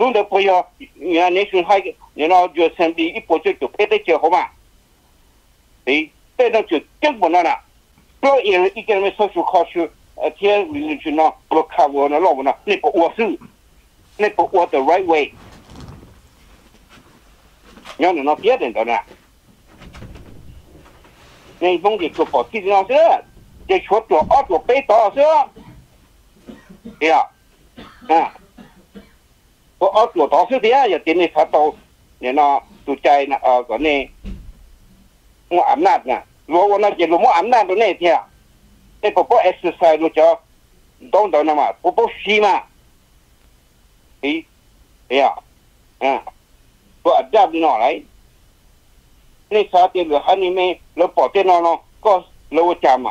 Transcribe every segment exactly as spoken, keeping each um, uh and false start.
弄得不要，原来是还你那就身边一波就就配得就好嘛，哎，带到就根本了啦，不要一人一个人手术考试，呃，天里去那不看我那老我那那不我是，那不我的 right way， 你要那别人的呢，那弄的就跑地上去，这说多二多倍多少是，对呀，啊。我ở chỗ đó sự thế giờ tiền này phát đầu nên nó tụi chạy là ở cái này mua ẩm nát nè rồi nó chỉ mua ẩm nát đó này thì à cái bộ bộ exercise nó cho đông đó nè mà bộ bộ xí mà thì thì à à bộ adapt nó lại này sao tiền được hai mươi nó bỏ tiền nó nó có lâu chậm mà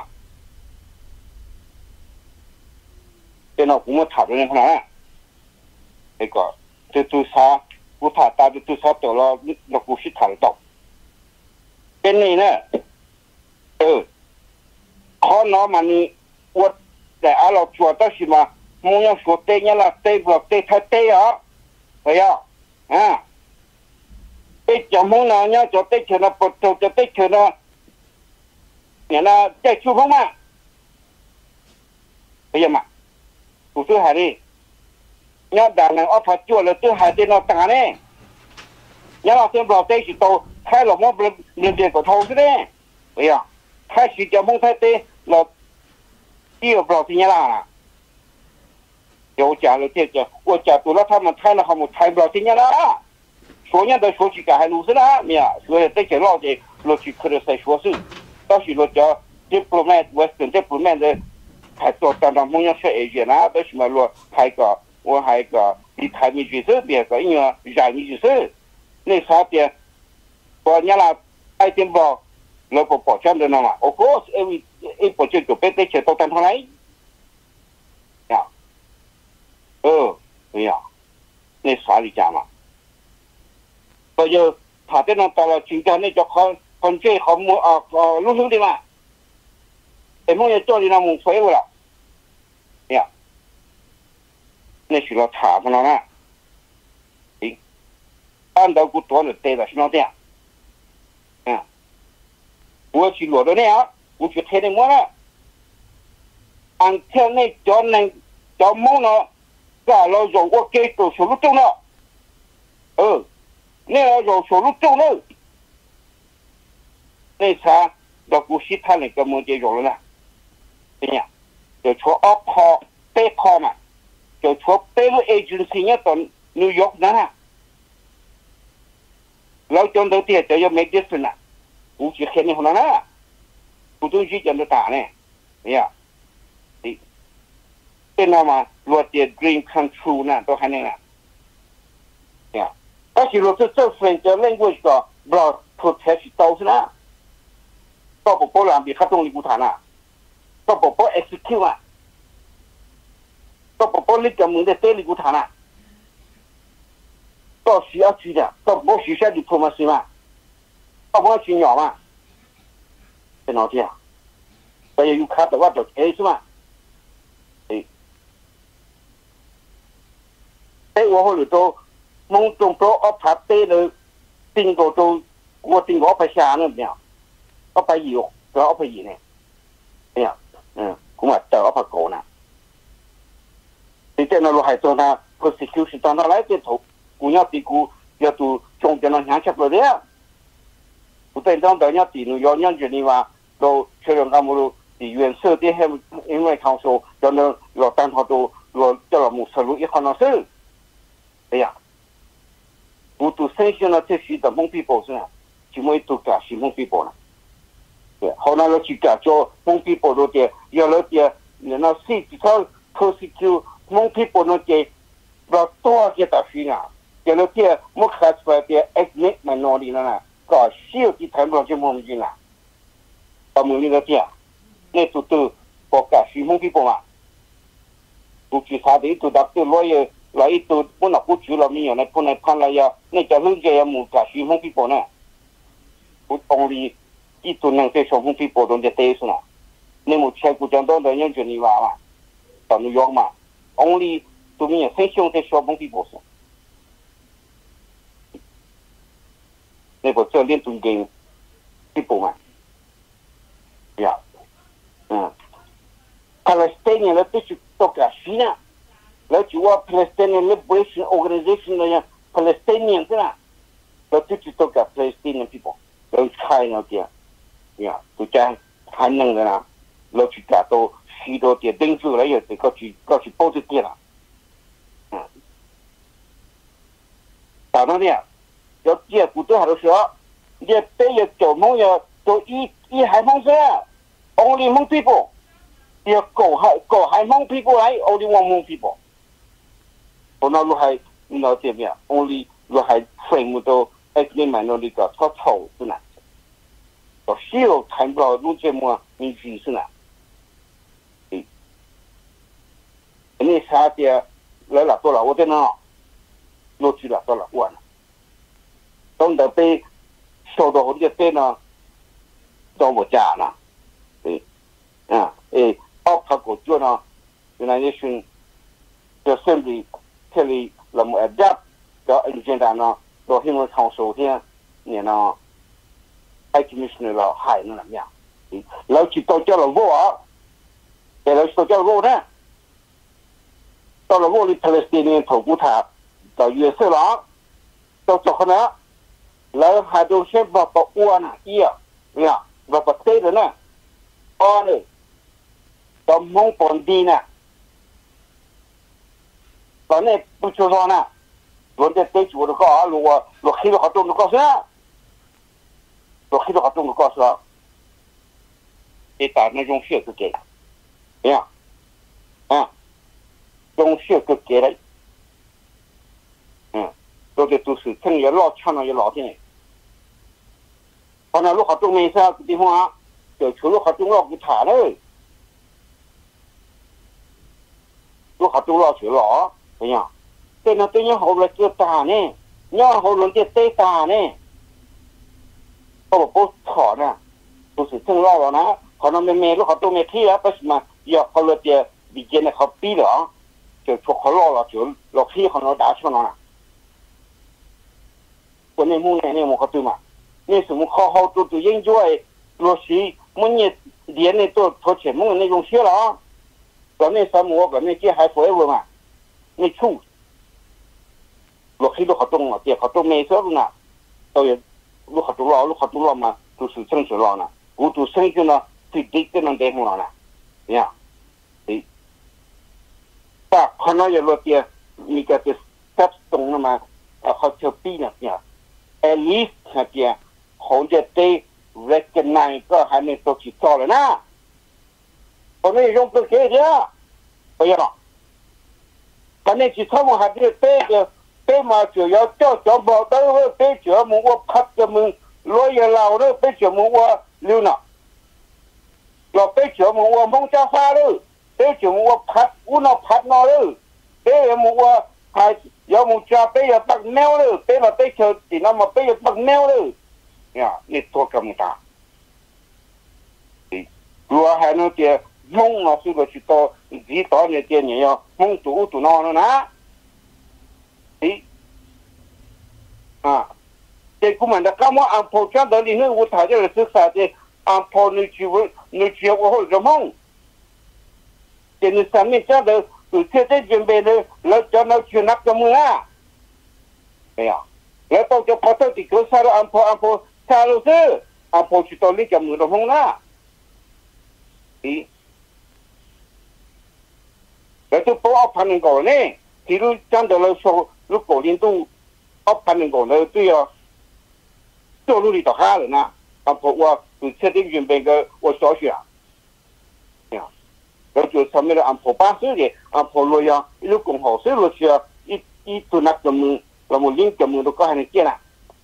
cái nó cũng muốn thảo được như thế nào cái có từ từ xa, cú thả ta từ từ xa tới lo, nó cú sẽ thả được. Cái này nè, ừ, khó nó mà ni, uất để ở lò chùa đó xí mà, muốn nhau số tê nhá là tê vừa tê thay tê á, phải không? À, tê chồng muốn nào nhá, cho tê chờ nó bật đầu cho tê chờ nó, nhá là tê chụp không mà, bây giờ mà, cú thứ hai đi. nhớ đàn này ở phát chua là thứ hai tên nó tàng này nhớ là tên bảo tây chỉ tàu khai là món liền liền của thâu thế đấy bây giờ khai chỉ cho món thái tây là tiêu bảo thì nhớ là有假了这个我假读了他们开了好么开不了今年了说年的说起个还路是啦没有所以这些老的落去可能在说是到时候叫 diplomat western diplomat 的还做当当梦想学一些啦到什么落还个我还个离台面就是别个因为人民就是那啥的我年了爱点包老婆保障的呢嘛 of course every 一保证就别得钱到单上来呀呃哎呀那啥里讲嘛所以他这种到了今天那叫看看这好么啊啊路上的嘛哎么也做的那么废物了呀那需要查出来了诶按照古多的对的是那样嗯我去落的那样我去贴的么了按照那叫那叫么呢个老肉我给做手术中了呃那老肉手术中了那啥到古西他那个么就有了呢怎样就说二炮背炮嘛就说背了 agency 呢到 New York 呢老讲到底就要 make difference 啦我去看你好了呢不东西讲的大呢哎呀เป็นอะไรมารถเดียร์ dream come true นะตัวให้เนี่ยเนี่ยก็คือรถเจ้าเฟรนด์จะ language ก็ broad protect ตัวใช่ไหมก็บอกว่าหลังบีข้าตรงนี้กูฐานะก็บอกว่า execute อ่ะก็บอกว่าลิกกับมึงได้เตะลิกูฐานะก็需要去的ก็บอก需要 diplomacy 嘛ก็บอก去鸟嘛เป็นอะไรอ่ะแต่ยังอยู่卡แต่ว่าจะเอใช่ไหมแต่我后来都梦中都我拍对了顶个都我顶个我拍下那边我拍有然后我拍有呢哎呀嗯我嘛แต่我拍高呢你在那路还做那 persecution 到那来这头我要比กู要ดู中间那想吃不的我在当到要比如要让人你话都确认他们都地缘设定还因为他说要那要当他都要叫了木石路一行那事哎呀，我都身上了这些的蒙皮包是啊，就没都搞是蒙皮包了。对，后来了去搞叫蒙皮包了的，要了的，那谁至少 persecute 蒙皮包了的，不多些大事啊，要了的莫开出来的 ethnic minority 了呢，搞小的谈不了就蒙人了，到蒙人了的，那都都不搞是蒙皮包嘛，我去啥的都到对老爷。là ít tôi muốn học chú là mình này con này pan là ya này cho hướng cái một cả suy không people nè tôi only ít tôi năng cái số không people trong cái tết nữa nên một xe của chúng tôi là những chuyện như vậy mà ở New York mà only tôi mình sinh sống cái số không people 那个教练中间一步嘛，呀，嗯，Palestinian 了必须到个西呢，แล้ว就ว่า Palestinian Liberation Organization 那样 Palestinian 是啦，แล้ว必须到个 Palestinian people， แล้วใช่那点，呀，就这样还能的啦，แล้ว去搞到许多点定住了，有这个去个去报这点了，嗯，打到呢，要接古代好多说，也被要做梦要做一一海方式，only Hmong people， 要搞海搞海Hmong people 来 ，only one Hmong people。我那路还那这边 ，only 路还全部都 ethnic minority 个超丑是哪？我需要看不到路这么明显是哪？嗯，你啥的来了多了，我在那路去了多了完了，当得被收到我这边呢，到我家了，对，啊，诶，奥帕国家呢，原来那群就甚至。这里那么 adapt 到现在呢，到新闻场首先，你呢 ，High Commissioner 了海那怎么样？然后去到叫了我啊，然后到叫我呢，到了我的 Palestinian 头骨塔，到约瑟郎，到做可能，然后还都先把把我呢，一样，对呀，把把对的呢，哦呢，到蒙本地呢。反正不就说呢，我在对住的告，如果我黑了好多的告诉啊，我黑了好多的告诉啊，你打那种血给给，怎样？啊，用血给给了，嗯，都得都是趁也老强了也老点，反正如果都没啥地方啊，就除了好多老给查了，如果都老去了啊。怎样？对那对你好了就打呢，你好了就对打呢，我不吵呢，不是正老了呢，可能没没路好多没听了，不是嘛？要好了的比见的好比了，就出好老了就老黑好老打出来了。我那木年那么好对嘛？那什么好好做做研究哎，老师每年连的都掏钱梦那种学了啊，搞那什么我搞那些还 forever 嘛。你出，落黑都好多了，这好多没事了呢，都有路好多了，路好多了嘛，都是正式了呢。我都生去呢，最低都能带红了呢，这样，对。但可能有落点，你个这 step 动了嘛，啊，好像比那边 ，at least 那边好像对 recognize 个还没都去做了呢，我们用不给的，不要。反正去他们还得背个背嘛，就要叫小宝到我背脚么我拍个门，老爷老了背脚么我溜了，老背脚么我蒙家发了，背脚么我拍我那拍那了，背么我还要么家背要白鸟了，背了背脚的那么背要白鸟了，呀，你多这么大，对，如果还能点。蒙老师个去到几到那点你要蒙读读那了呢？诶，啊，这古们的干嘛安排讲道理呢？我他这个是啥的？安排你去我你去我好个蒙，这你上面讲的有现在准备的，老叫那去那个蒙啊？哎呀，来到这跑到这个啥了安排安排啥了是安排去到那个蒙的蒙啦？诶。那就不要判人讲呢，比如讲到了说，如果人都要判人讲呢，对呀，走路里头吓人呐，啊，我我就确定准备个我小学啊，呀，然后就上面的安排巴士的，安排路呀，一路公好水路去啊，一一到那个门，那么另个门都搞还能见啦，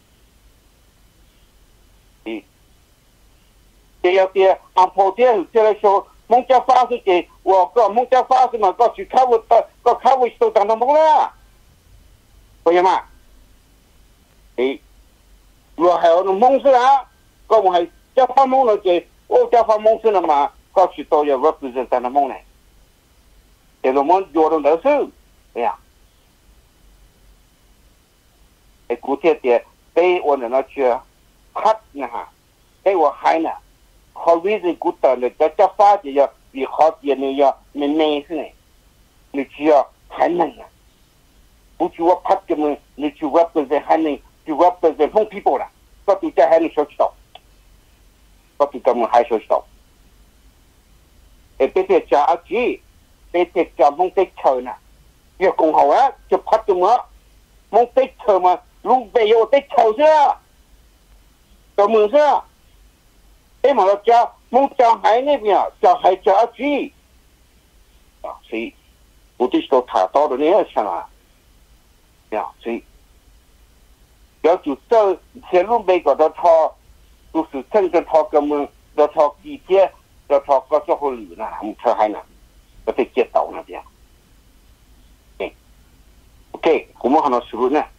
嗯，这要的安排的，这来说。蒙家发是给我个蒙家发是嘛，个去看我的个看我都当他蒙了，可以吗？诶，我还有那蒙是啊，个我还家发蒙了给我家发蒙是了嘛，个去到要我不是当他蒙呢，这个蒙做的都是，哎呀，诶，古天的被我那那去 cut นะฮะไอ้ว่าให้น่ะเขาวิจิกุตเลยจะจะฟ้าจะ要比好点呢要没耐性你只要还能啊不就我拍的么你就我本身还能就我本身碰 people 啦ก็ตัวจะให้你收知道ก็ตัวจะมันให้收知道เอเปเตจ่าจีเปเตจ่ามงเตเชอน่ะเกี่ยวกับเขาอะจะพัดตัวมั้งมงเตเชอมาลุงเบยโอเตเชอเสียตัวมือเสียเอ้มาแล้วจ่ามงจ่าให้เนี่ยเนี่ยจ่าให้จ่าจีอ่ะสิ我对说他到的那样想啊，呀，所以要就这铁路没搞到他，就是趁着他根本要他地铁，要他搞这好路呢，我们车还呢，要被接到那边。哎 ，OK， 我们还能收入呢。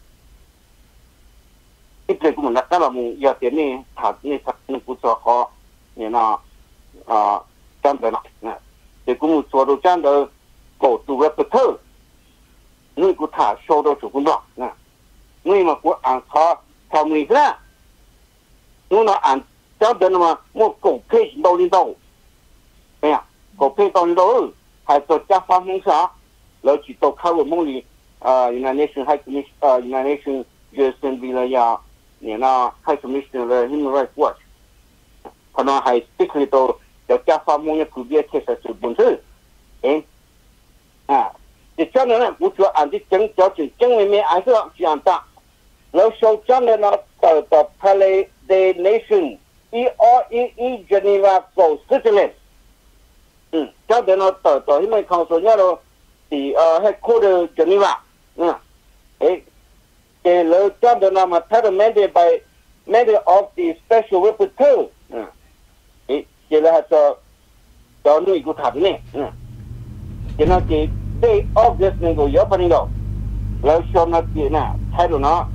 一直我们那干了么？要点呢，他那他那不做好，你那啊，这样的了，那这我们做到这样的。搞做个不透，你给他烧到做工作啊！你嘛给按他他没事，你那按这样的嘛，我搞配到领导，哎呀，搞配到领导，还做加发梦想，然后去到开我梦里啊，原来那时还没啊，原来那时就生病了呀，你那还什么事了？Human Rights Watch， 可能还这个到要加发梦也普遍确实是本身，哎。啊，你讲的呢，我主要按照正标准，正面面按照这样打。然后说讲的呢，到到 Palais des Nations E R E E Geneva 搞十几年，嗯，讲的呢，到到因为看说人了，第呃还考的 Geneva， 嗯，哎，诶，然后讲的那么他的 mandate by mandate of the special rapporteur， 嗯，哎，现在还到到那个他的呢，嗯。现在给对 August 那个要不那个，然后说那个呢，态度呢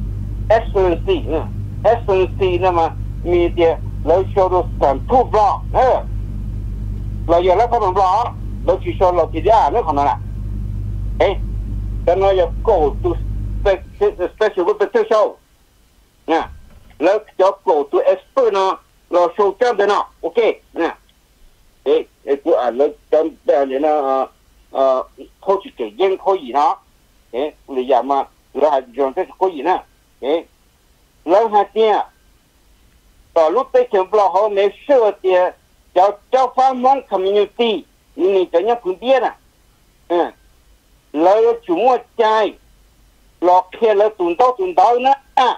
，Excellency 呢 ，Excellency 那么面的，然后说到三突不，哎，老爷来他们不，老去说老几家那可能了，哎，咱那要搞都 special special 不特效，啊，然后要搞都 expert 呢，老说这样的呢 ，OK， 啊。诶诶，我按了咱两年呢呃，好去给人可以呢，诶，我哋人嘛，我还用这是可以呢，诶，然后点，到路北前不老好没设的，叫叫发梦 community， 你们这样分别呢，嗯，然后周末在，老开了蹲到蹲到呢啊，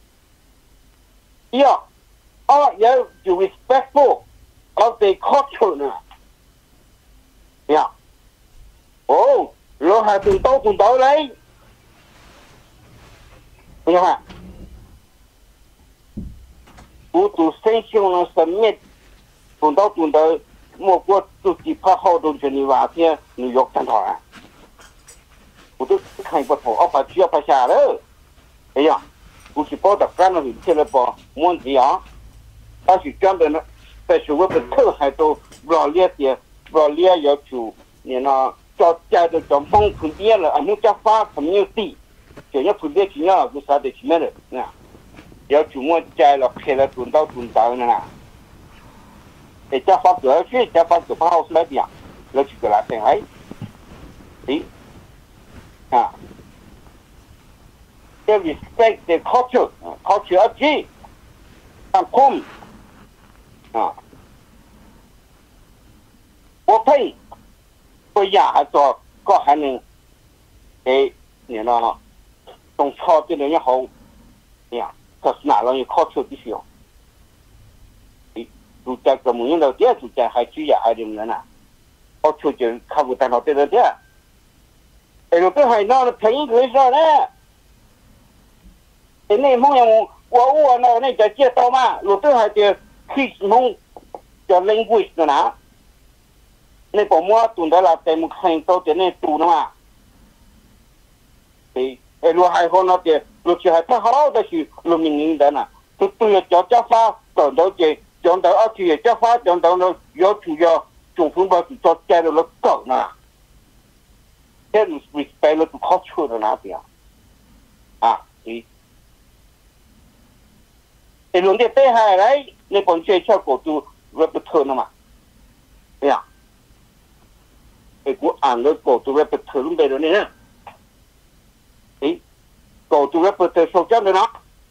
要，哦要就 respectful。of the culture 呢，呀，哦，然后从到从到来，你看，我都生性了生命，从到从到，我国自己拍好多全的话片，纽约探讨啊，我都看不透，我把需要拍下了，哎呀，我去报道干了，现在报问题啊，但是这样的呢。但是我们头还都不了解的，不了解要求你那叫家的叫风分别了，啊，我家发什么有地，就要分别去了，就啥的去买了，啊，要求我家了开了蹲到蹲到呢啦，哎，家发多少去，家发就不好买点，要去给他等哎，诶，啊，要 respect the culture， culture 要记，上空。啊，我配，我呀还做个还能，诶，你那种操的人也好，呀，这是哪容易靠手的需要？诶，住宅个么样的店，住宅还居呀还的人呐，靠手就看不到到对了的，哎，有个还闹了便宜可以说呢，诶，那梦样我我那那叫街道嘛，有个还的。khi mong cho language nữa nè, nên bỏ mua tụi đó là tại một hành tàu tiền này tụi nó mà, thì lúc hai hôm nó thì lúc chỉ hai tháng đó đó thì lúc mình nghĩ đó nè, tụi tụi cho cho pha, chọn đó thì chọn đó ở thì cho pha chọn đó nó do chủ do chủ phương bao cho chơi được nó cỡ nè, thế là respect là tụi culture đó nè thì à thì 诶，龙的带下来，那帮这小狗都不不偷了嘛？哎呀，诶，我按了狗都不偷龙背了呢。诶，狗都不偷手脚的呢。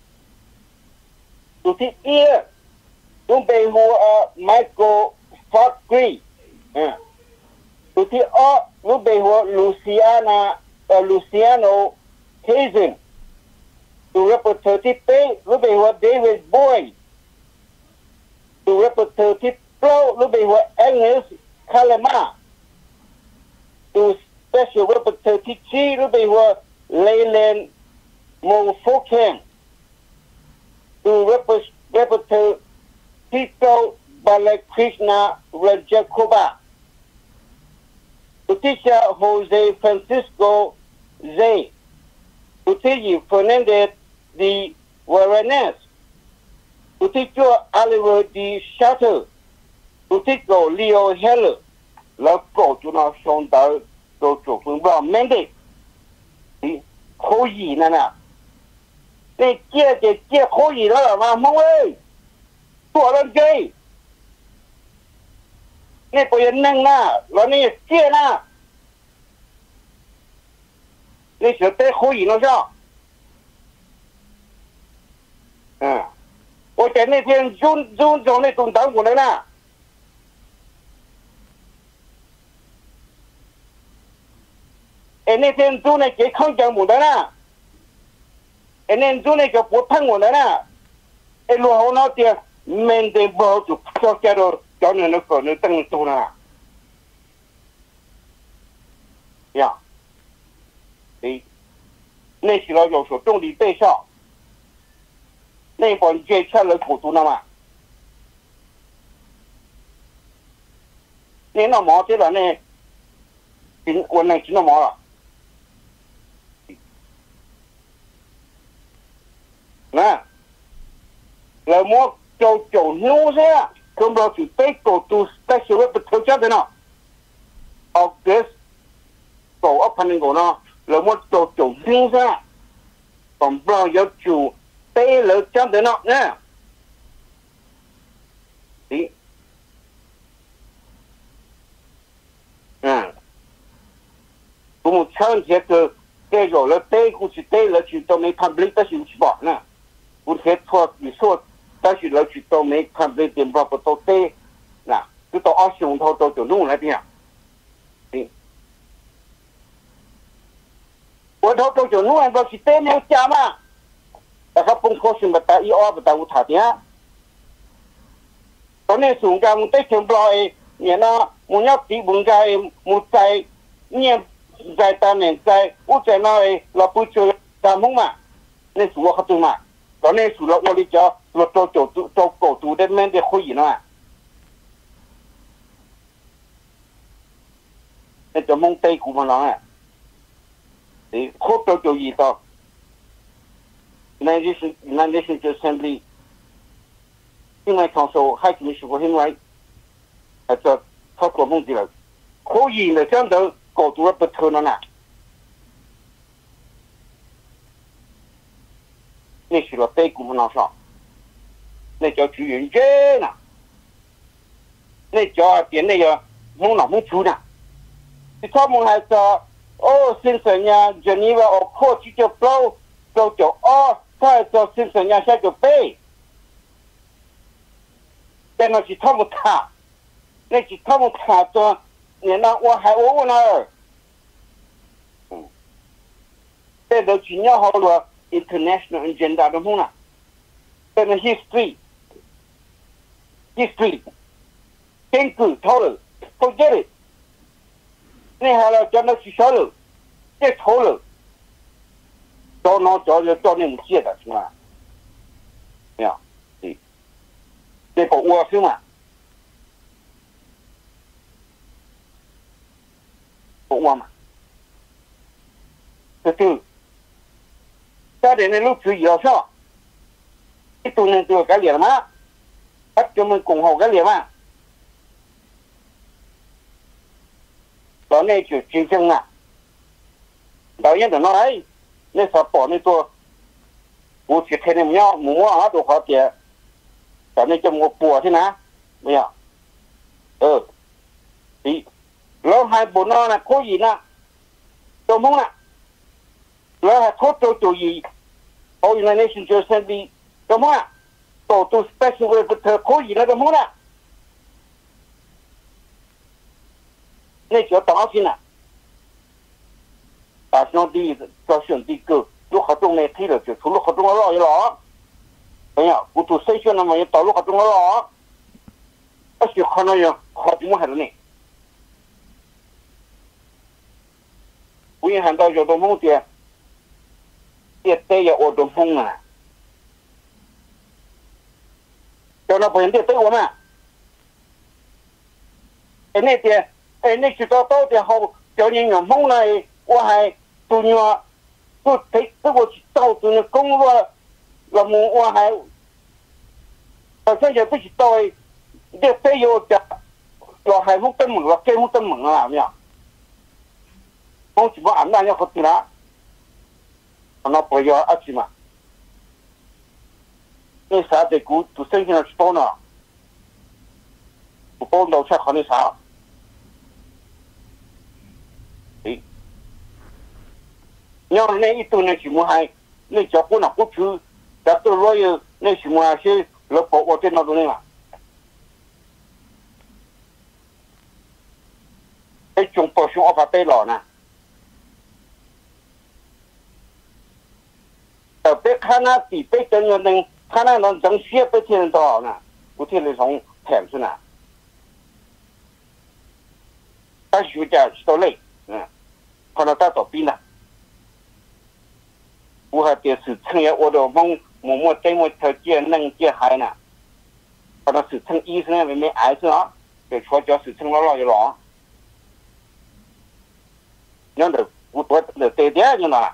就是一，龙背后呃，Michael Fort Green，嗯，就是二，龙背后 Luciana 呃 Luciano Hazen。to representative Pay, lúc bây giờ David Boyd, to representative Pro, lúc bây giờ Agnes Kalema, to special representative Chi, lúc bây giờ Leyland Mofoken, to representative Tito Balakrishna Rajakoba, to teacher Jose Francisco Zay, to teacher Fernandez the Warrenes, to teacher Oliver D. Shutter, to teacher Leo Heller, là cổ cho nó xong tới tổ chức phương bảo mến đi. Thì khó gì nè nè. Thì kia thì kia khó gì đó là mà mong ơi. Tụi lên chơi. Nè bây giờ nâng nè, là nè kia nè. Nè sẽ tới khó gì nó sao? À, tôi thấy này thiên run run rồi này tụi tao của nó nè, em này thiên run này cái không chẳng muốn đó nè, em này run này cái bút thằng của nó nè, em luôn họ nói tiền mình để bảo chụp cho cái đó cho nên nó còn nó tăng tụ nè, ya, thì này chỉ là有所重力对象。那帮接下来股东了嘛？你那毛这了呢？今我那今那毛了，那那么就就牛噻，根本是被股东在社会不投价的呢。哦，这搞一盘那个呢，那么就就牛噻，根本要就。đây là trong đó nọ nha, thì à cũng một trăm cái cái cái rồi là đây cũng chỉ đây là chỉ tao mấy public ta chỉ chỉ bỏ nè, cũng hết thôi bị sốt ta chỉ là chỉ tao mấy public tiền vào tao đây nè, cứ tao áp dụng thôi tao cho nung lại đi à, thì我头都就弄完到是对没有加嘛。แต่เขาปุ่งโคสิบัตตาอีออบัตตาอุทาเนี้ยตอนนี้สูงการมุนเตชมปลอยเนี่ยนะมุนยับตีบุญใจมุนใจเนี่ยใจตาเหน่งใจอุใจน้อยเราพูดช่วยตามมุ่งมาในสูงเขาตัวมาตอนนี้สูงเราวันนี้จะเราโจโจโจโกตูได้แม่ได้คุยนะเนี่ยจะมุ่งเตกูมาแล้วอ่ะนี่โคตรโจโจยีต่อUnited Nations Assembly 因为抗受海军事务因为呃这超过目的了，可以呢讲到高度不透了呢。那是了北股那上，那叫居人间呐，那叫点那个蒙哪蒙出呢？你他们还说哦，先生呀，这你话哦，破去就包就就哦。他做先生呀，下就背，但那是他们他，那是他们他做，你那我还我问了，嗯，这都今年好多 international agenda 的么呢？这个 history history， 根据讨论 forget it， 你还要讲到学校了，再讨论。找那找就找那么接的是吧？呀，对，这个我是嘛，我嘛，这就家里的路子要少，一多人就改脸了嘛，他专门共好改脸嘛，到那就竞争啊，导演的那来。那啥保那做，我去看那苗木啊都好点， แต่ในจมูกปัวที่นะเนี่ยเออดีแล้วให้บุญน้องนะคุยนะตัวมึงนะแล้วให้ทดตัวตัวยีเอาอยู่ในนี้สิ่งเจอเส้นดีตัวมึงนะตัวตัวสเปซิฟิกเธอคุยนะตัวมึงนะนี่จะต่อที่นะแต่สิ่งดีก็สิ่งดีก็ลูกเขาตรงในที่เราจะถูกลูกเขาตรงเราอยู่หรอเนี่ยกูตัวเสียนะมันยังต่อลูกเขาตรงเราหรอก็สิ่งคนนั้นยังขอที่มึงเห็นนี่กูยังเห็น到有的梦的也得有我的梦啊叫那朋友对我们哎那点哎那去到到点后叫人有梦来我还都要都得这我去到这个工作那么我还好像也不知道哎这得有的我还不登门了给不登门啊没有我只不过俺那要喝地啦，那不要阿去嘛。那啥的股都生下来去多呢，不包老菜好那啥。诶，要那一顿那什么还那结婚了不去，但到老有那什么些老婆我在那种嘛。哎，中国兄我把背老呢。呃，别看那比别真人能，看那能整些别听人多好呢，不听得从舔出呢。他暑假都累，嗯，看到他倒闭了，我还得是趁着我的梦，默默在我条件能接海呢，看到是趁医生那边没癌症啊，给说叫是趁老老一老，那的我我的对点就那。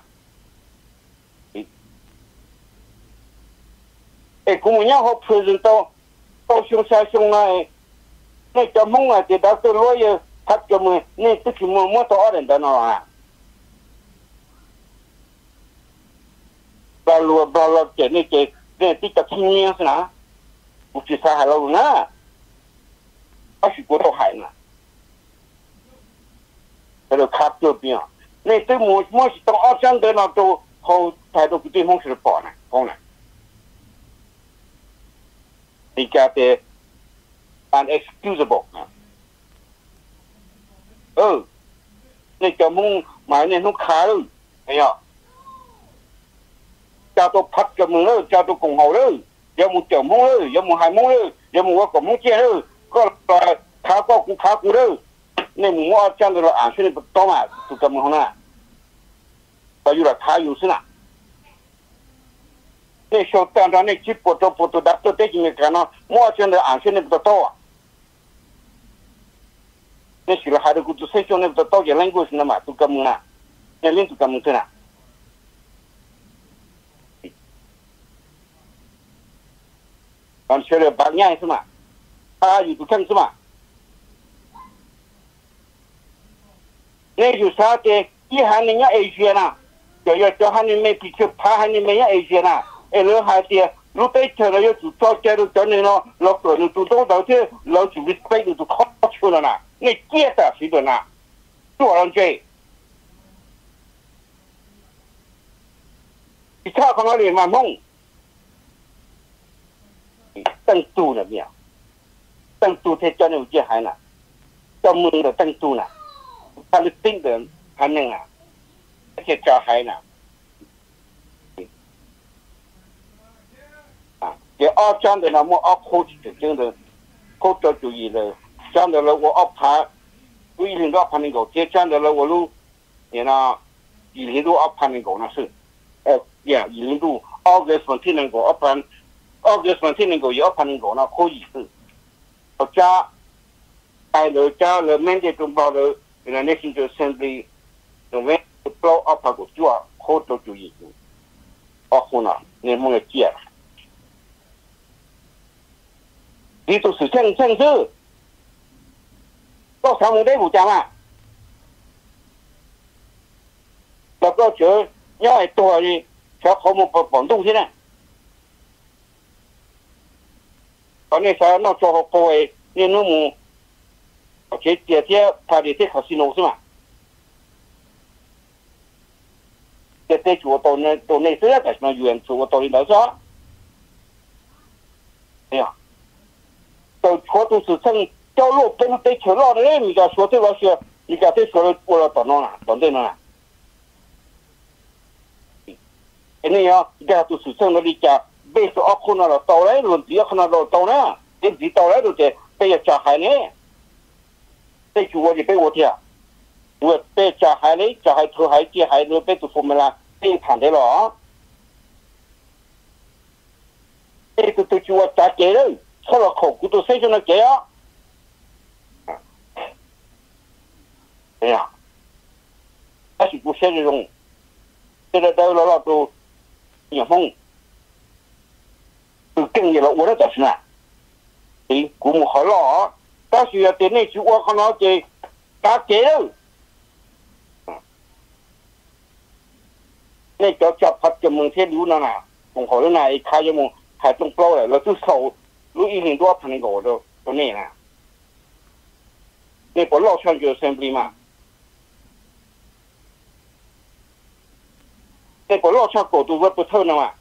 哎，公务员好派人到到乡下乡来，那叫梦啊，这到这老爷他叫么，那这是么么多人的那啊？把路把路这那这那这叫青年是哪？不去杀害了呢？他是国头海呢，这个卡这边，那这么么是到二江的那都好，态度不对，方式跑呢，跑呢。你家的 unexcusable 啊，哦，你叫梦买那种卡了，哎呀，叫做拍叫梦了，叫做共好了，有冇叫梦了，有冇害梦了，有冇我共梦见了，个来卡过股卡股了，你冇我讲的了，俺现在不懂嘛，就咁么好呢？他有了卡有事啦。那小当当那几波都不都的都得进来干了，我现在俺现在不得到啊。那许了孩子估计谁兄弟不得到也能过去了嘛，都干么啦？那人都干么去了？俺学了八年是嘛，他有都看是嘛？那就啥的，一喊人家 A 学啦，就要叫喊你们必须怕喊你们要 A 学啦。哎，老孩子，如果吃了要做早餐都叫你咯，老个人做到到这老准备背你都考出了啦，你接的谁的啦？做上去，你看看那里嘛梦，登住了没有？登住才叫你有接还呢，叫梦的登住呢，他的定的还能啊，而且叫还呢。给二讲的那么二科技的真的，科技主义的讲的了我二盘，我一零多二盘那个，这讲的了我都，你那一零多二盘那个那是，呃，呀一零多二个phần thiên那个二盘，二个phần thiên那个也二盘那个那可以是，我加，哎了加了缅甸中包的，原来那些就甚至，我们不二盘个主要科技主义，二后呢，你们也接了。你都是正正事，到上午得不讲嘛？那个就要系多的，小项目不帮动起来。 còn nên sao nó cho họ coi nên nó mu cái tiền tiền phải đi tới casino是吗？cái cái chủ tổ này tổ này是cái什么原主tổ领导说，哎呀，都全都是从掉落跟对球落的人，你讲说对了说，你讲对说了我了到哪了，到对了。那样，你看都是从那里讲，被说啊，可能了到来，轮子也可能了到呢，你自己到来都得被人家害呢，这就我就被我听。我被加害嘞，加害偷害劫害都被都说没啦，被看的了啊！这个都叫我加劫了，错了口骨都谁就能劫啊？哎呀，那是不现实中，现在到了了都眼红，都更热了，我的咋是呢？诶，古木好了啊，但是要对那句我看到这加劫了。นี่จะจับพัดจมูกเทรู้นั่นน่ะผมขอแล้วนายขายจมูกขายตรงเปล่าเลยเราต้องเสารู้อีกหนึ่งตัวพันกว่าตัวตัวนี้นะนี่ผมรอช่างอยู่เซมปลีมานี่ผมรอช่างกดตัวว่าเท่านั้นมา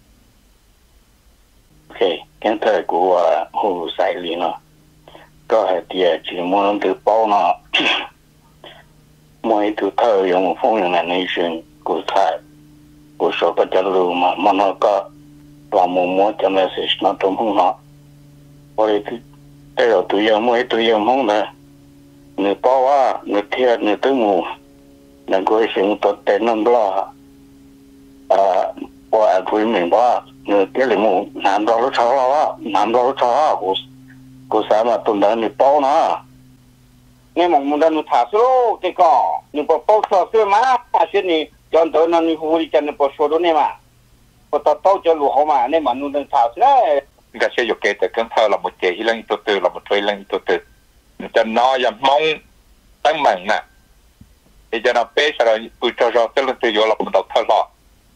โอเคกันเถอะกูว่าหูใส่ลีเนาะก็ให้เดียจีมวนตัวเป้าเนาะมวยตัวเธอยังฟงอย่างนั้นในช่วงกูถ่ายกูชอบก็จะรู้มามันก็ตัวมัวมัวจะไม่เสียนะตัวมึงเนาะพอที่แต่เราตัวยังมัวตัวยังมึงนะเนื้อป้าว่าเนื้อเทียนเนื้อตัวมูนั่นก็สิ่งตัวเต็นนั่นบ้าอ่าว่าคุยเหมือนว่าเนื้อเทียนเลยมูน้ำเรารู้ชาว่าน้ำเรารู้ชากูกูสามารถตัวนั้นนี่ป้านะนี่มองมุนดันนุถาสุโรที่ก็นี่พอป้าสอบเสื้อมาอาชีพนี้จนตัวนั้นนี่ผู้บริจาคนี่พอชดนี่มาพอต่อต่อจะรู้เขามาเนี่ยมันนุนดันถาสุเลยก็เชื่ออยู่เกแต่กันเท่าเราหมดเจอีหลังตัวเตอเราหมดตัวหลังตัวเตอจะน้อยอย่างมองตั้งเหมือนน่ะที่จะนับเป๊ะเราปุจจาระตัวตัวอยู่เราหมดตัวเท่าหรอ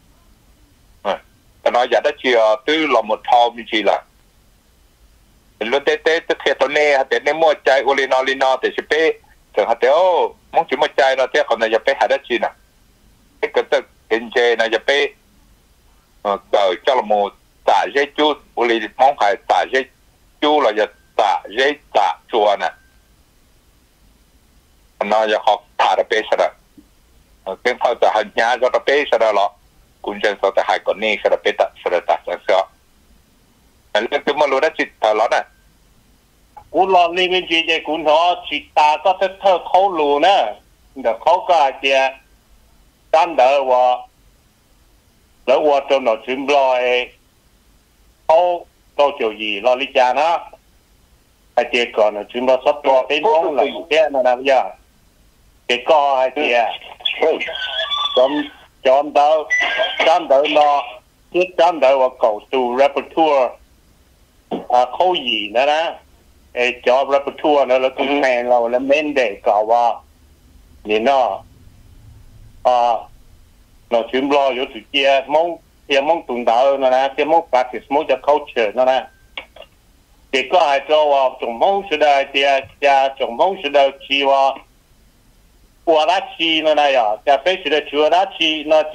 แต่น้อยอยากได้เชื่อตัวเราหมดทอมีชีละรู้เต้เต้ตัวเทตัวเน่แต่ในมั่วใจโอลินอลินอแต่ชิเป้แต่ฮะเดี๋ยวมองจุดมั่วใจเราเท่าคนน่ะจะไปหาได้ชีน่ะไอ้ก็ต้องเอ็นเจน่ะจะไปเออเกิดจะละโมตาเจจูโอลิมองใครตาเจจูเราจะตาเจตาชัวน่ะน่าจะขอถ่ายเป๊ะซะละเป็นเขาจะหันยาจะเป๊ะซะละหรอคุณจะสอนแต่หายก่อนนี่ซะละเป๊ะตะซะละตาซะซะอันนี้คือมารู้ได้จิตตลอดน่ะกูรอนี่เป็นจีเจคุณเขาจิตตาก็จะเท่าเขารู้นะเดี๋ยวเขาก็จะตั้งเดี๋ยวว่าแล้วว่าจนหนอถึงรอยเขาก็จะยีรอลิจานะไอเจ้าก่อนถึงเราสับตัวเป็นน้องเลยแค่นั้นนะย่าเจ้าก็ไอเจ้าจอมจอมเดาตั้งเดี๋ยวรอที่ตั้งเดี๋ยวว่าเก่าสู่เรปทัวร์อ่าเขายีนะนะไอ้จอบรับทัวร์นะแล้วก็แทนเราแล้วเม้นเด็กกล่าวว่านี่เนาะอ่าเราถึงรออยู่สุดเจียมองเจียมองตุ่นดาวนะนะเจียมองปาติสมองจะเข้าเชิญนะนะเด็กก็ให้เจ้าว่าจงมองสุดาเจียจะจงมองสุดาชีว่าวัวราชีนะนะอย่าจะเป็นสุดาชัวราชีนะเจ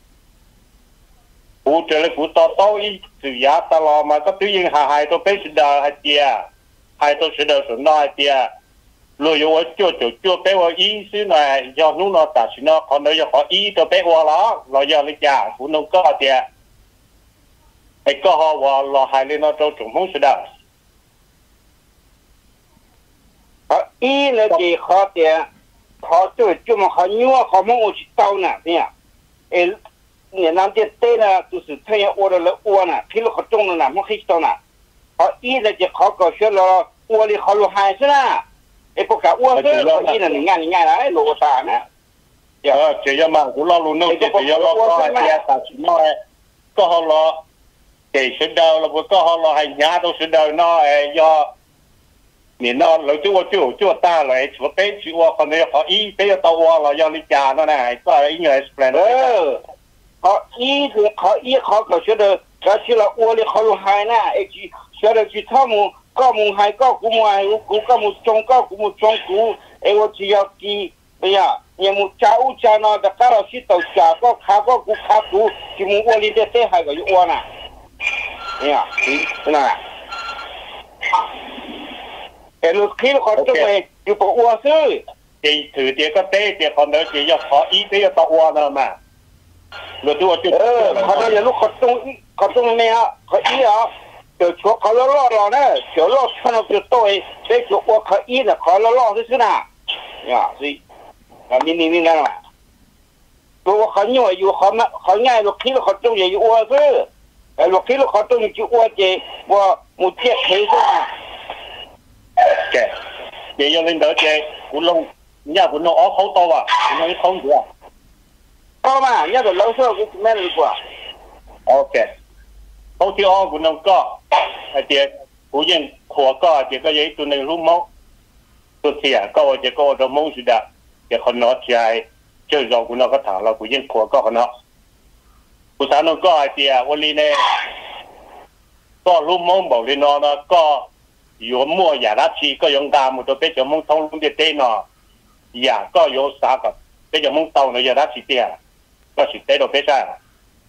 กูเจอเลยกูต่อโต้อีสุยาตลอดมาก็ตัวยิงหาหายตัวเป็นสุดาให้เจียhai tôi sẽ đầu xuống nói thì rồi yo cho cho cho bé wa ý xứ này do nó nó ta xí nó còn nếu họ ý cho bé wa đó rồi do lấy trả của nó có thì cái có họ wa là hai lên nó cho chúng không sẽ đâu họ ý là gì họ thì họ cho cho mà họ nhua họ mong ở chỉ tao nè thế à你那这对呢，就是这样窝的了窝呢，皮了好重了呢，没黑到呢。họ ý là chỉ họ có chuyện là uo đi họ lu hai thế na, em có cả uo thế họ ý là ngay ngay đấy lu ta nè, ờ chỉ cho mà cũng lo lu nô chỉ cho lo có hai tia ta chỉ nói có họ lo chỉ sinh đầu là có họ lo hai nhà đâu sinh đầu nó do miền nó lấy chỗ chỗ chỗ ta lại chỗ bé chỗ còn đây họ ý bé tao uo là do lý cha nó này có ý người explain ờ họ ý thì họ ý họ có chuyện là cái chuyện là uo đi họ lu hai na, ấy chỉ 晓得去他们高门还高古门还有古高门中高古门中古，哎我只要记，哎呀，你们家务家呢，的干了洗头家个卡个古卡古，就们窝里的带还个有窝呢，哎呀，真的。哎，你去了好多回，就不窝是。 thì thử thì có tế thì còn nữa chỉ cho khó ý tế cho tao nữa mà rồi tôi tôi ờ họ nói là lúc họ tung họ tung này á họ ý á kiểu chỗ họ lo lo lo nè kiểu lo cho nó kiểu tôi để chỗ họ họ ý là họ lo lo thế chứ nào ya gì là mình mình nghe mà tôi họ nhiềuอยู่họ họง่ายlúc khi họ tung gìอยู่chứแต่lúc khi họ tungอยู่ว่าgìว่าmột chiếc thế chứ mà kệ để cho lên đó chơi cũng long nhà của nó ở khâu to à nó không được to mà nhà của lâu xưa cũng men được quá ok khâu thì ở của nó có thì của dân của có thì cái gì tụi này lúc máu tụi thì à có thì có đồ máu gì đó thì họ nói thì chơi rồi của nó có thả là của dân của có nó của sao nó có thì àวันนี้เนี่ยก็lúc máu bảo lên nó nó có有么呀那去个用干么都被叫蒙通龙的对呢呀个有啥个被叫蒙到呢呀那去的ก็สิได้到被啥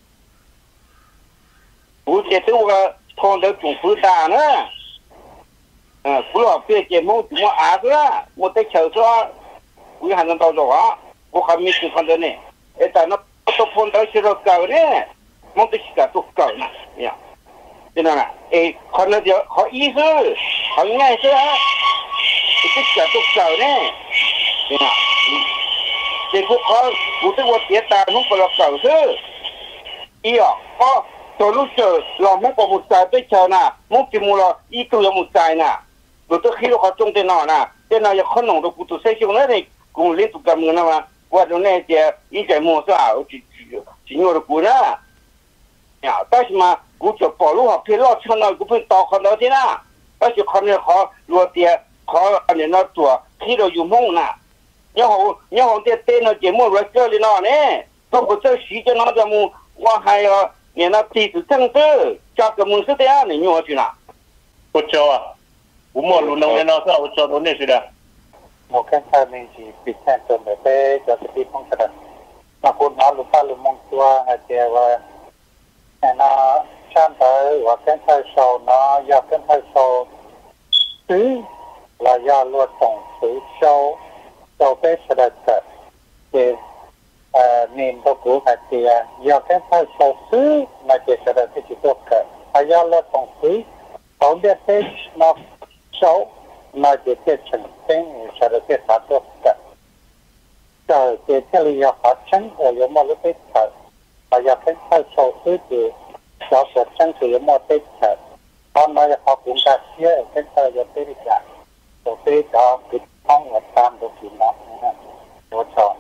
我这都个通到政府大呢嗯不了别节目怎么儿子啊我在瞧说我还能到着啊我还没去看到呢哎但那都碰到些个高呢蒙的是个都高呢呀真的啦，诶，看到就好意思，好爱是啊，这个都少呢，对吧？结果好，我对我爹打弄不了搞事，伊哦，哦，走路走，老母把木材对桥呐，木吉木了，伊都有木材呐，我都黑了好种的那呐，在那要可能都不都晒熊了的，公里都干么那嘛，我就那些一在木是啊，我就就就我的姑娘，呀，但是嘛。กูจะปล่อยลูกเขาเพื่อรอดชนะกูเพิ่งต่อคนเดียวที่น่ะก็จะคนเนี่ยขอรัวเตียขออันนี้นะตัวที่เราอยู่มุ่งน่ะเนี่ยเขาเนี่ยเขาเต้นเต้นเราเจ็บมือเราเจอเลยน่ะเนี่ยต้องกูเจอสีจะน่าจะมูว่าให้เนี่ยนะตีถึงตั้งเตอจากกับมึงสุดท้ายเนี่ยยัวจีน่ะกูเจออ่ะกูมั่วรู้น้องเนี่ยนะก็กูเจอตรงนี้สิเด้อหมวกแค่ท่ามีจีปิดแค่จนแบบจะสติป้องกันมาคนน้าลุป้าลุมงตัวอาจจะว่าแต่น่าช่างแต่ว่าแค่ไทยโซนะอยากแค่ไทยโซซื้อและอยากลวดส่งซื้อโซโซเป็นสลัดกับเจเอ่อนินตัวกูอาจจะอยากแค่ไทยโซซื้อมาเจสลัดที่จุดกับอยากลวดส่งซื้อเขาเดียดเป็นนับโซมาเจเจฉันเป็นสลัดที่สาธุกับจะเจเจริยาพัฒน์เอ่ยมาลุเป็นกับอยากแค่ไทยโซซื้อจีเราเกิดชั้นสื่อมอเตอร์ชัดตอนมาจะขอคุณการเชื่อเช่นเธอจะเป็นจากตัวเป็นจอปิดห้องตามตัวกินนะนะตัวชอน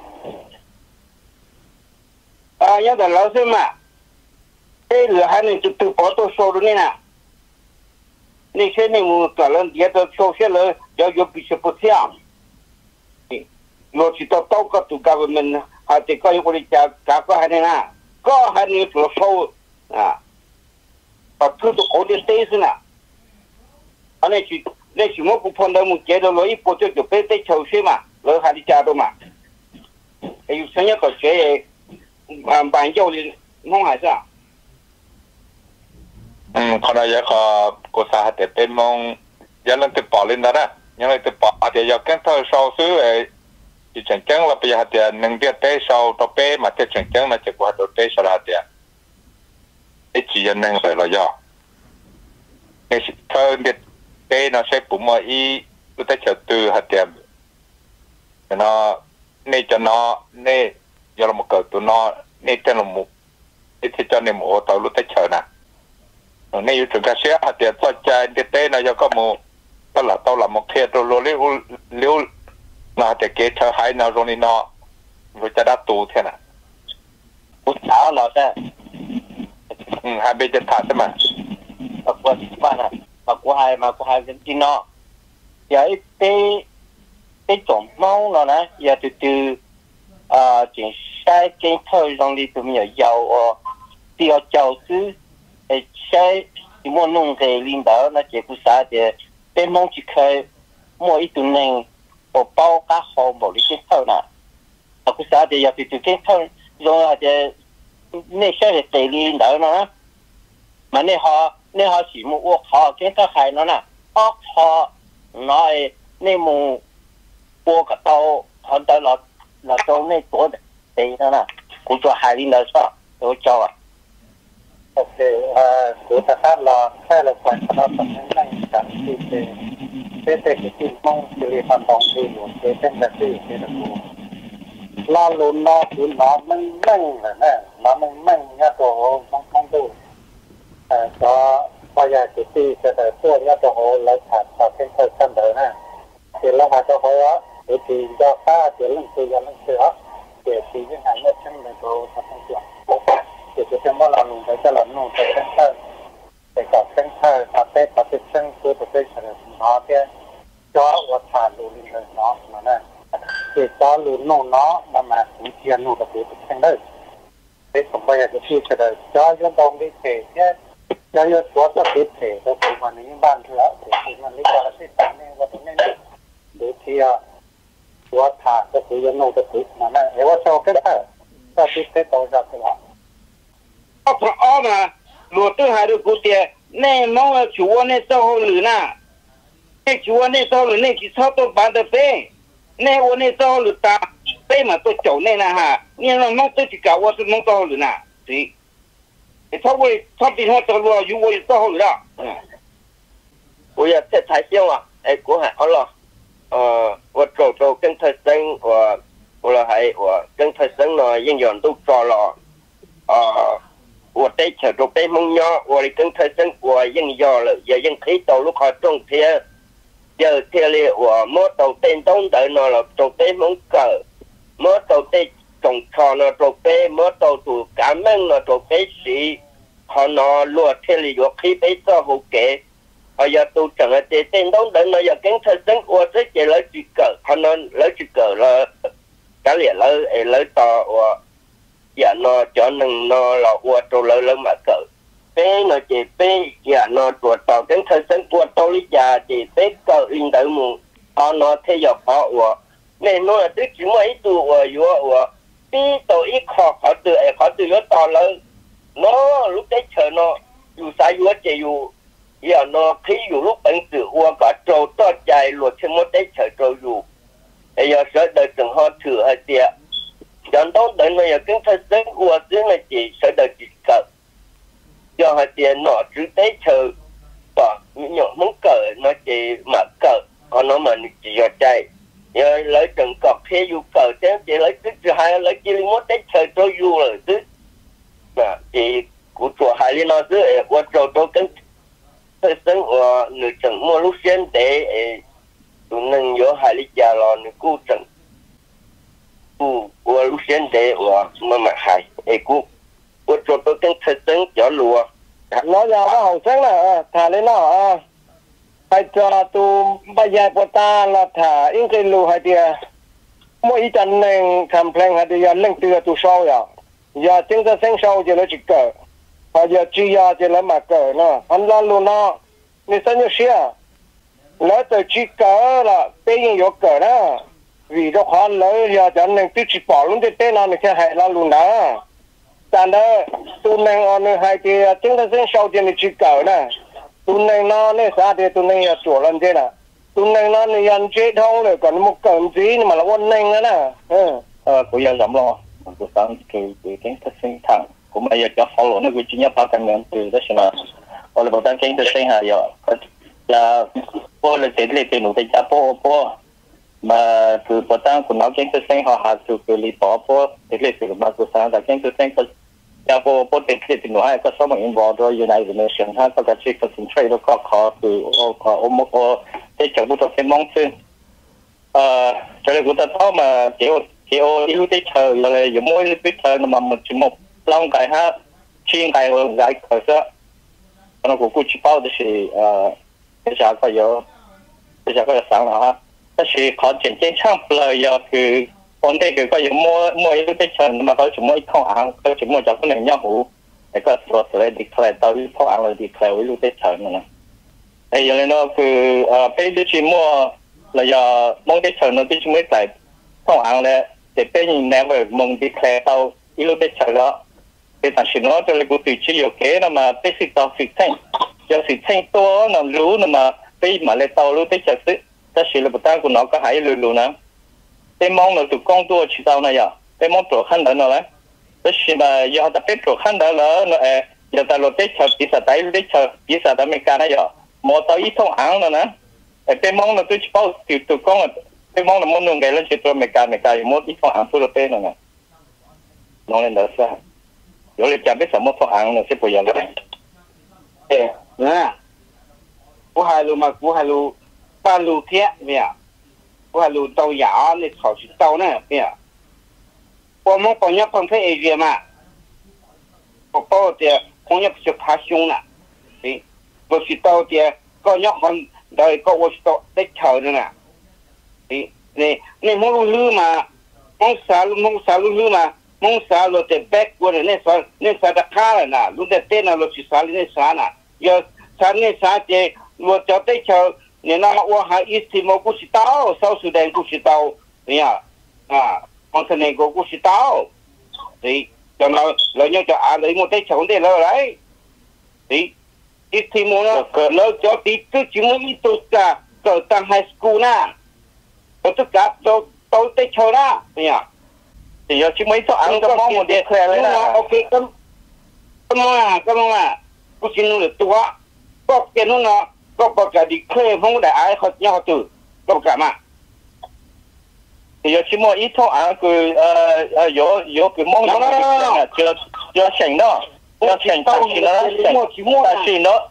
อ่าอย่างแต่เราใช่ไหมเออเหลือให้หนึ่งจุดตัวพอตัวโซ่ตรงนี้นะนี่เช่นนี้มึงตัวเรื่องเดียวตัวโซ่เช่นเลยเดี๋ยวอยู่ปีสิบปีที่อ่ะนี่รถที่ตัวโตก็ตัว government หาที่ก็อยู่บริจาคก็ให้เนี่ยนะก็ให้หนึ่งตัวโซ่อ่า把土都搞得堆死了，啊，那去那去我不碰到我接着落一波就就被被抽水嘛，落下的家都嘛，还有生意搞学啊，办教的弄还是啊。 嗯，可能也个国家得被蒙，也能得保领的啦，因为得保啊，得要跟他少数诶，就正经了，不要得能得得少到被嘛，得正经了，结果都得少了的。ไอ้จีนนั่งเลยเราย่อไอ้เธอเด็ดเต้เราใช้ปุ่มว่าอีรู้แต่เฉยตือหัดเดียมเนาะนี่จะเนาะนี่ยอมมาเกิดตัวเนาะนี่จะลงมุกไอ้ที่จะในหมู่ตัวรู้แต่เฉยนะนี่อยู่ถึงกระเสียหัดเดียมสนใจเด็ดเต้เราก็มูตลอดตลอดมุกเทียตัวโรลิวเลี้ยวนาจะเกตเธอหายนาโรนิเนาะรู้จะได้ตูเท่าน่ะพุทธาเราได้อืมหาเบจะถาดใช่ไหมปากว่าบ้านอ่ะปากว่าไฮมาว่าไฮเป็นที่นออย่าไอ้เต้เต้จอมมองเรานะอย่าตื่นอ่าจิงใช้จิงเท่าตรงนี้ตัวมียาวอ๋อที่เอาเจ้าซื้อไอ้ใช้ chỉ muốn nông cái领导那结果啥的，被忙去开，摸一顿人，我包加好冇你接头啦，啊个啥的要去做接头，用下的那些的地领导呢，嘛你好你好是么我好接头系了啦，我好拿你么我个刀，好到老老到那多的地了啦，工作系领导上都教啊。 ok của ta khác là hay là phải nó phần nhân này cả thì thế thế cái gì mong thì phản động thì một cái tên là gì thế là của lo luôn nó cứ nó mình mình là nè nó mình mình nhá tổ mong mong tu cho bây giờ cái gì sẽ làตัวnhá tổ lấy thả vào cái thời gian đó nè thì là mà tổ đó thì cho ta thì lần thứ lần thứ đó thì thì những hành động trong này tổ tập trung thì cái chuyện mà làm phải cho làm nông phải sinh thơ phải có sinh thơ và phải có cái sinh của cái sự nó thì cho và thả lúa lên nó mà nè thì cho lúa nông nó mà mà cũng chia nông được cái sinh đấy thế không bao giờ cái gì sẽ được cho những đồng đi thể chứ cho những số các cái thể đó cũng mà những ban thứ đó thì mình lý do là sẽ tạo nên và tụi nên để thì số thả cái cái nông được cái mà nè nếu cho cái đó ta thì sẽ tạo ra cái đó thọ ó mà lúa tư hai đứa cụ tiền nè mong là chúa nè sau hồ lử nè nè chúa nè sau lử nè chỉ sau tôi bán được phê nè ô nè sau lử ta phê mà tôi chậu nè nè ha nè là mong tôi chỉ cả ô tôi mong sau lử nè thì thì sau quay sau tiền hoa tôi lúa dù quay sau hồ lử đó bây giờ thế thái siêu à ấy của hải ở lo ờ và trâu trâu cân thời sinh và và là hải và cân thời sinh nó yên dọn tôi trò lọ ờ我在车中被梦鸟，我的跟他生活应要了，也应可以到路口种田，有田里我摸到电动的那了，种被梦狗，摸到被种草那种被摸到土干门那种被洗，好那落田里我可以被做好给，还要都整个这电动的那要跟他生活这些来几个，好那来几个了，干了了哎来到我。dạ nó cho nên nó là qua trâu lớn lớn mà cỡ bé nó chỉ bé dạ nó chuột tàu cái thời gian qua trâu lý già chỉ bé cỡ in tới mù họ nó thế giờ họ của nên nó là cái chuyện mấy tụ của của của bé tàu ít khó khó từ ấy khó từ nó to lớn nó lúc đấy chờ nó dù sao dù chỉ dù giờ nó khi dù lúc bệnh tử qua cả trâu to dài luật trên một đấy chờ trâu dù bây giờ sợ đợi từng họ thử hay tiệt chọn tốt đến bây giờ cái thời gian của tiếng là chỉ sẽ đợi chỉ cỡ do hai tiền nó chứ tế chờ và những nhỏ muốn cỡ nó chỉ mà cỡ còn nó mà chỉ cho chạy giờ lấy từng cọc thế dù cỡ thế chỉ lấy cái thứ hai lấy chỉ muốn tế chờ cho dù rồi chứ mà chỉ của chùa hai liên nó chứ qua trâu tôi cái thời gian của người chẳng mua lúc sen để tụi nên nhớ hai lý già lo người cô chẳng u u lúc sen để u mà mà hai ấy cô u cho tôi cái thời gian cho lúa nó giờ nó hậu sáng là thả lên nó à phải cho tu bây giờ của ta là thả những cái lúa hay địa mỗi trận này làm plan hay địa lên từ tu sâu rồi giờ chính ra sinh sâu thì nó chỉ cỡ bây giờ chỉ giờ thì nó mà cỡ nó anh lo luôn nó nên sao như xưa lấy từ chỉ cỡ là bây giờ có cỡ đó vì nó khó lấy giờ trận này tôi chỉ bỏ luôn cái tên nó thì hay lo luôn đó但的都能按那海的，真的是少点的去搞呢，都能那那啥的都能要做了这了，都能那你人接通了，còn một cần gì mà là quân năng đó nè, ừ. Ờ, của dân lắm lo, của sáng từ từ kiến thức sinh thẳng, của bây giờ cho follow nó của chuyên gia bao căn từ đó là, hoặc là bảo tăng kiến thức sinh hà giờ, là po là tiền lệ tiền nụ tiền trả po po, mà từ bảo tăng của nó kiến thức sinh họ hà từ từ lý bỏ po tiền lệ từ bao của sáng là kiến thức sinh có ya po po tiền lệ tiền nụ hai có số mà involved rồi United Nations ha có cái chuyện concentrate nó có khó từ ô có ô một ô để cho bút thêm mong chứ, ờ cho nên của ta tháo mà kiểu kiểu yêu thích thờ là dùng mỗi biết thờ mà một chỉ một long cái ha chuyên cái cái cái đó nó cũng cũng chỉ bao được thì ờ cái sao có yếu cái sao có sáng nào ha cái gì khó chuyển trên trang lời giờคือคนที่คือก็อยู่mỗi mỗi yêu thích thờ mà có chỉ mỗi không ăn có chỉ mỗi cho cái này nhau hủ แต่ก็ตัวเสร็จดีแคลร์ตอนที่พ่ออ่านเลยดีแคลร์ไว้รู้ได้เฉินนะไอ้อย่างนี้เนาะคือเอ่อเป็นที่ชิมัวเราอย่ามองได้เฉินเราที่ชิมัวใส่พ่ออ่านเลยแต่เป็นแนวแบบมองดีแคลร์ตอนที่รู้ได้เฉินแล้วเป็นแต่ชิโน่จะเลยกูติดชื่อโอเคนะมาเป็นสิ่งต่อสิ่งเท่งยังสิ่งเท่งตัวนั่นรู้นะมาเป็นมาเลยตอนรู้ได้เฉินซึ่งแต่สิ่งเราตั้งกูน้องก็หายรู้รู้นะเป็นมองเราถูกกล้องตัวชิดเอานะอย่าเป็นมองตัวขั้นนั้นนะแต่สิ่งแบบยังแต่เป็นตัวขั้นนั้นแล้วเนาะเออยังแต่เราได้เฉินปีศาจได้รู้ได้เฉินปีศาจอเมริกานะอย่ามอเตอร์อีท่องอ่างแล้วนะไอ้เป็นมองเราตัวชิบเอาติดตัวกล้องเป็นมองเรามองนุ่งไงแล้วชิดตัวอเมริกาอเมริกาอยู่มดอีท่องอ่างตัวเราเป็นนั่นนะน้องเล่นเด้อซะ有你讲俾什麼方案呢？是不一樣的。 誒，嗱，我係路嘛，我係路半路鐵咩啊？我係路到牙，你頭去到呢咩啊？我們幫人分配 A V 嘛，我包的幫人就爬胸啦，誒，我去到的個人看到一個我去到在橋的呢，誒，你你冇路路嘛，冇啥路冇啥路路嘛。มองสาวเราแต่แบกวันนี้สาวนี่สาวตะข้าเลยนะรู้แต่เต้นเราสิสาวนี่สาวน่ะยาสาวนี่สาวเจเราจะได้เช่าเนี่ยนะว่าหาอิสติโมกุชิตาวสาวสุดแดงกุชิตาวเนี่ยอ่าคอนเทนเนโกกุชิตาวสิจนเราเราเนี่ยจะอ่านเลยหมดได้เช่าได้แล้วไรสิอิสติโมนะเราจะติดก็จิ๋วอีตุกะก็ตั้งไฮสคูลนะก็ตุกะโตโตได้เช่านะเนี่ย thì giờ chỉ mấy chỗ ăn cái món một địa khỏe đấy là ok cái cái món à cái món à cũng xin nó được tua có cái nó nó có có cái đi khỏe không để ai họ nhau từ có cả mà thì giờ chỉ mỗi ít chỗ ăn cái ờ ờ có có cái món nó nó chưa chưa sành đó chưa sành tao chỉ nó sành ta chỉ nó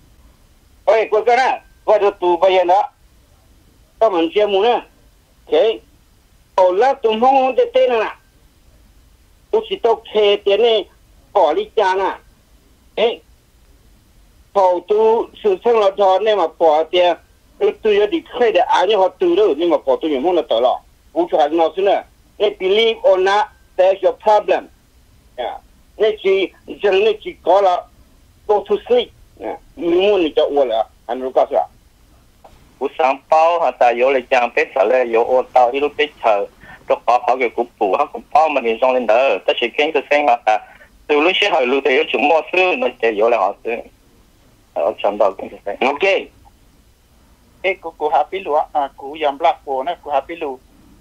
ơi coi cái này coi được tụ bây giờ đó các mình chơi muốn nè thế ồ là tụi mong để tên nè tôi chỉ tôi khe tiền này bỏ đi cha nè ấy hầu tôi sự sinh hoạt đó nên mà bỏ tiền tôi tôi đi khai để ai như họ từ đó nhưng mà bỏ tôi những món là tớ lọ cũng cho hắn nói xin nè they believe or not there's your problem yeah nên chỉ chẳng nên chỉ có là go to sleep yeah những món này cho uổng là anhรู้ก็sao cú sáng bao hoặc là có lấy trang biết sao là có ô tàu đi lúc biết chờ lúc có họ cái cú bù họ cũng bao mà nhìn trong lên đó tất cả kinh tế sinh hoạt từ lúc sẽ hỏi lúc đấy chúng mua sư nó sẽ có là họ sư ở trong đó kinh tế sinh ok ê cú cú happy lúa à cú yam black bồ nè cú happy lúa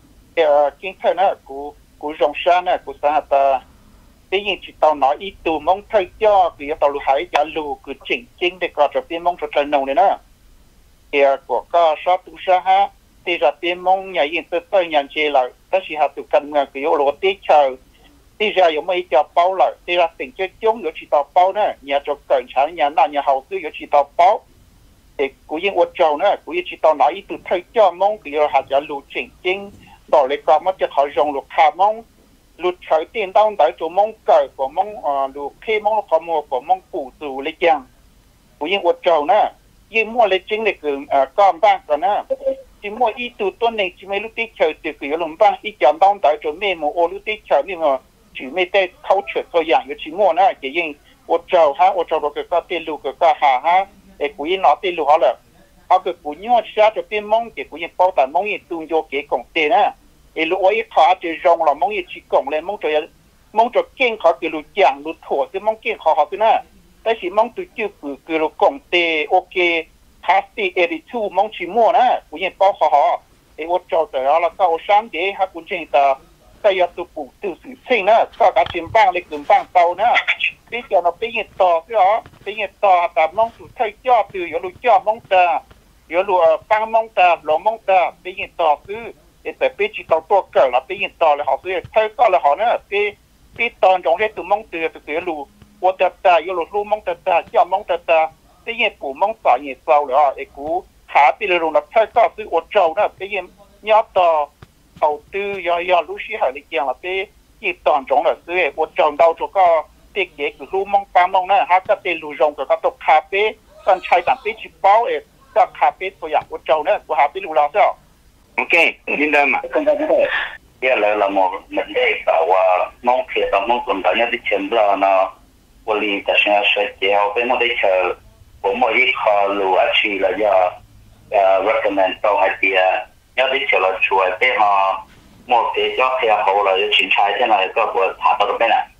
ờ kinh tế nè cú cú rong sa nè cú sa ta cái gì chỉ tàu nói ít từ mong thay cho vì tàu lúa hải giá lúa cứ chỉnh chỉnh để có cho bên mong cho trời nồng này nè thì của có số tu sa ha thì ra bên mong nhà yên tới tới nhà chơi lại tất chỉ hạt tu cần người kiểu lúa tết chờ thì ra有mấy cho bao lại thì ra tỉnh chơi chung有chỉ tàu bao nè nhà cho cẩn sáng nhà nào nhà hậu tư有chỉ tàu bao thì cú yên uất trâu nè cú yên chỉ tàu nói ít từ thay cho mong kiểu hạt giá lúa chỉnh chỉnh bỏ lại có mất cho họ dùng lúa khá mong lúa trời tiền đâu tới chỗ mong cởi của mong lúa khi mong có mua của mong phủ từ lấy chăng cú yên uất trâu nè nhưng mua lấy chính là cứ con bang rồi nè chỉ mua ít từ tuần này chỉ mấy lúc tết trời từ cứ lồng bang ít chọn đông tại chỗ mấy một ô lúc tết trời nhưng mà chỉ mấy tết thâu chuyện thôi dạng cái chỉ mua nè chỉ riêng ô trâu ha ô trâu rồi cái có tiền lù cái có hà ha để cú yên nó tiền lù họ là họ cái cú nhớ ra cho tiền mong để cú yên bao tại mong yên tung vô cái cổng tiền nè để lù ấy họ chỉ rong là mong yên chỉ cổng lên mong cho mong cho kinh họ cái lù chẳng lù thổ cái mong kinh họ họ cái nèแต่สิมองตัวชื่อคือคือเรากงเตโอเคพาสตีเอริทูมองชิมัวนะกูยังป้อขอไอ้วัดจอแต่แล้วก็สามเดย์ฮักคุณเจงตาแต่ยาตัวปู่ตื่นสื่อซิงนะก็การชิมบ้างเล็กถึงบ้างเตานะที่จะเราไปยิงต่อก็เหรอไปยิงต่อแต่มองสุดท้ายจ่อตื่นอย่ารู้จ่อมองตาอย่ารู้ปังมองตาหลงมองตาไปยิงต่อคือแต่ไปจิตตัวตัวเกิดแล้วไปยิงต่อเลยเขาคือเท่าก็เลยเขาเนี่ยไปไปตอนจงได้ตัวมองตื่นตื่นรู้我得得有路路蒙得得，叫蒙得得，这些古蒙法也糟了，一股下边的路那太高，对我走那边要到后头要要路西海里讲了，边一当中了，所以我走到这个这个个路蒙巴蒙呢，他个边路上个个都咖啡，跟菜蛋边去包诶，个咖啡不样，我走呢，我下边路老少。 OK， 听到嘛？ 听到听到。第二来了么？门内把我蒙起到蒙滚到那的钱不了呢。 我里的现在是教被我的车，我们一考路啊去了要呃 recommend 到海边，要的车了出来被哈，我给叫开好了，就警察现在个我查到边了。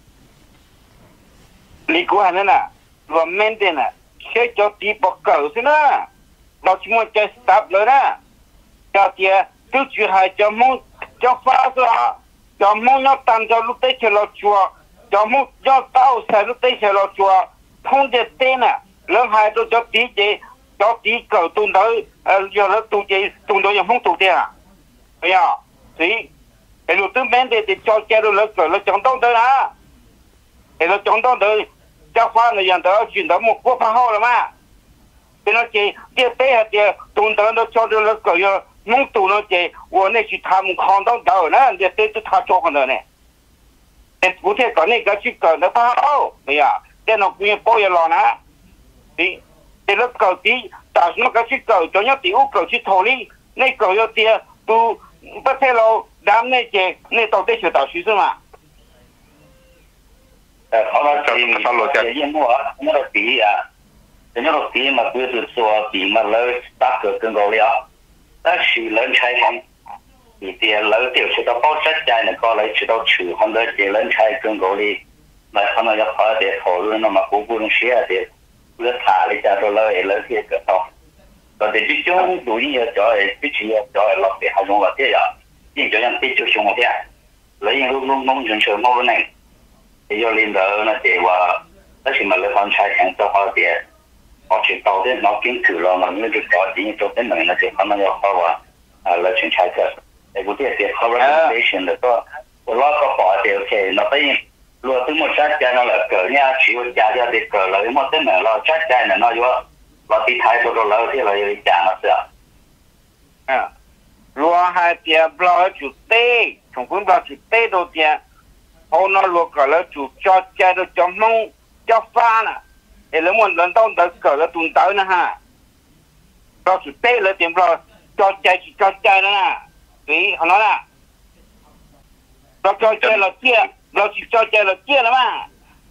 你估下呢？我 maintain 呢，先叫地不够先啦，老起码叫 stop 了啦，叫爹都去还叫梦叫发是啊，叫梦要当叫路对起了做。cho một cho tao sẽ lúc đấy sẽ lo cho không để tên à lớn hai tôi cho tí gì cho tí cầu tuần tới giờ nó tuần gì tuần tới không tuần tiền à bây giờ thì cái lúc tương bên thì cho cha tôi lớn rồi nó chọn đông tới à thì nó chọn đông tới cho khoa người dân tới chuyển tới một quốc phá rồi mà thì nó chỉ tiếp tế hạt thì tuần tới nó cho tôi lớn rồi giờ mong tuần nó chỉ tôi này chỉ tham con đông tới nữa để tế tôi tham cho con nữa này cụ thể có này cái chuyện cờ nó phá ô bây giờ để nó cũng bao giờ lo nè thì thì nó cờ tí tạo nó cái chuyện cờ cho nhau tiểu cờ chuyện thổ đi này cờ cho tiền tu bất thế lâu đám này chị này tàu tết sửa tạo suy mà họ nói chuyện sao lo chuyện gì mua nó là tí à nó là tí mà cứ từ xưa tí mà lấy tác cờ cứng gấu liao ta chỉ lớn chạy không thì tiền lớn tiểu chỉ tao bao chất chạy này có lấy chỉ tao trừ không lấy tiền lớn chạy cứng gấu đi mà không nói khó để thổ luôn nó mà cố cố nó xé thì cứ thả đi cho tôi lấy lấy kia cái tao còn để chỉ chung đủ nhiều cho cái chỉ cho lọc để học vào thế à nhưng cho nhân tí chút chung một thế lấy những lúc lúc nông dân sớm nông này thì do liên đó nó để qua đó chỉ mà lấy con trai hàng cho họ để họ chỉ tao đến nó kiến thử lo mà nó được có chỉ cho đến mình nó chỉ không nó họ qua là chuyện trai cơไอ้กูที่เสีย recommendation แล้วก็ว่าเราก็พอเดียวแค่เราไปรวมถึงหมดชัดใจนั่นแหละเกิดเนี่ยชีวิตยาจะเด็กเกิดเลยหมดตั้งแต่เราชัดใจเนี่ยเราว่าเราที่ไทยตัวเราที่เราจะจางมาเสียอ่ารวมให้เดียบเราจุดเต้ของคุณเราจุดเต้ตัวเดียพอเรารวมกันแล้วจุดชัดใจเราจะมองจะฟ้าน่ะไอ้เรื่องมันเราต้องเกิดแล้วตุนเต้นะฮะเราจุดเต้แล้วเดียเราชัดใจชัดใจนะ vì họ nói là nó cho chơi là chia nó chỉ cho chơi là chia lắm mà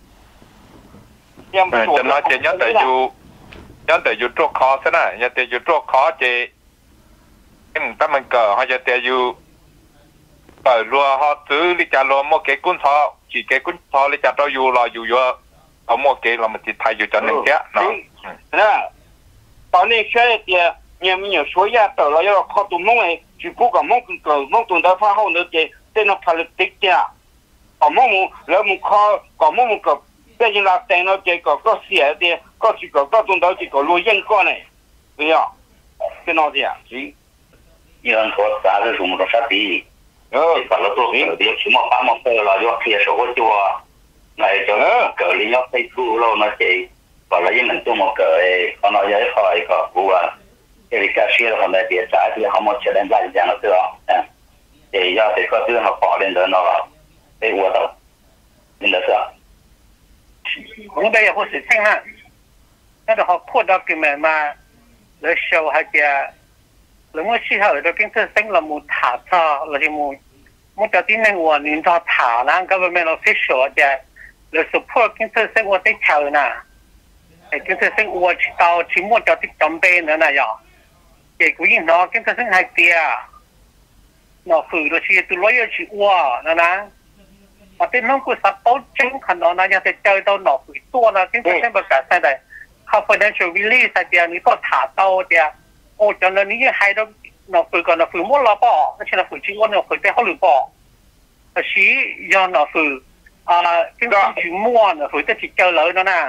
cho nó chơi nhớ tới dù nhớ tới dù trộn khó thế này nhớ tới dù trộn khó chơi em ta mình cờ họ nhớ tới dù ở lúa họ giữ đi trả lúa một cái cuốn thọ chỉ cái cuốn thọ đi trả cho dù là dù dù ở một cái là mình chỉ thay dù cho nên thế nó nè tao nên chơi thì nhiều nhiều số ya tờ là do họ tụi mông này chỉ cố cả mông cờ mông tụi đó phá hậu nữa thì tên nó politics kia ở mông mông lỡ mông kho có mông mông cờ bây giờ là tên nó chỉ có có xỉa thì có chỉ có có tụi đó chỉ có lùi yên con này bây giờ cái nó gì à chỉ nhiều anh có giá cái dùng một sát tí ờ phải là tôi hiểu biết chỉ một tám một tờ là do kia số của chùa này cho cờ lý nhóc thấy thu lâu nó chỉ và là những mình tôi một cờ còn nó giấy khỏi có của cái cái xe là này biệt trái thì họ một chuyện lại dạng nó được thì do thì có thứ họ bỏ lên đó nó cái ua đầu nên là sao cũng đây là một sự sinh ha nó được họ put document mà để show hay là lúc mà khi họ được kinh tế sinh là một thả cho là thì một một cái tin này của nên cho thả là government official thì là support kinh tế sinh của cái chờ nè kinh tế sinh của chỉ tao chỉ một cái tích chấm bên nữa này à cái của những nó kinh tế sinh hay tiệt nó phử được chỉ từ lối chỉ qua nè nè mà tên nó cũng sắp tốt chính khả năng nó sẽ chơi tao nó phử tua nó kinh tế sinh bất cả sai này confidential release hay tiệt ní có thả tao tiệt ô cho nên ní hay đó nó phử còn nó phử muốn lo bỏ nó chỉ là phử chỉ quan nó phử để họ lừa bỏ là chỉ do nó phử à kinh tế chỉ mua nó phử để chỉ chơi lợi nó nè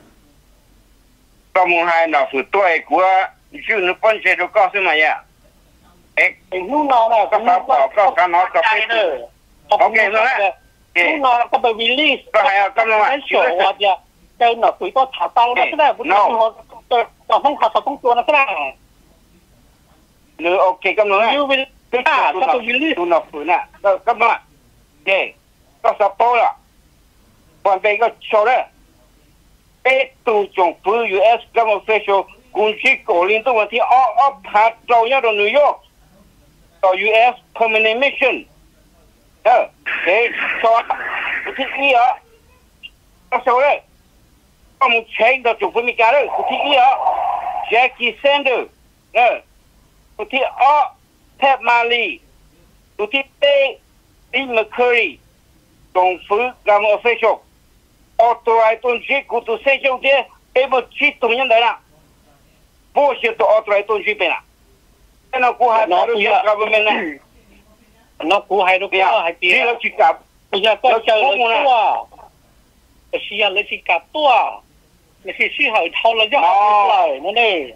có một hai nó phử tuổi của chứ nó quan hệ đâu có thế này à ê lúc nào là có sao có có cái nó có cái nữa ok rồi đấy lúc nào có bị release có hay có nó mà sổ hoặc là chơi nó phủi có thả tao nó thế này bữa nào họ không thả tao không chua nó thế này nữa ok cái nó như vậy à có bị release tụi nó phủi nè cái nó ok có sao bao là còn đây có số đấy ê tụ trong phủ u ét government official cũng chỉ có liên tục thì ở ở Hà Châu nhá rồi New York ở u ét permanent mission ờ thế cho cái gì á có số đấy có một chain đó chủ phương mình cả đấy cụ thị ý đó Jackie Sanders nè cụ thị ó Ted Marley cụ thị T Dean McCurry tổng phứ làm official authorize tôn chỉ cụ tụ xây dựng thế em một chỉ tổng nhân đấy nè vô sự tụ authorize tôn chỉ bên nè cái nào cụ hai nó cũng là government nè nó cũng hay nó cũng hay tiền chỉ là chỉ cả bây giờ có chờ là tua cái gì là chỉ cả tua cái gì chỉ hỏi thâu là do học lại nó này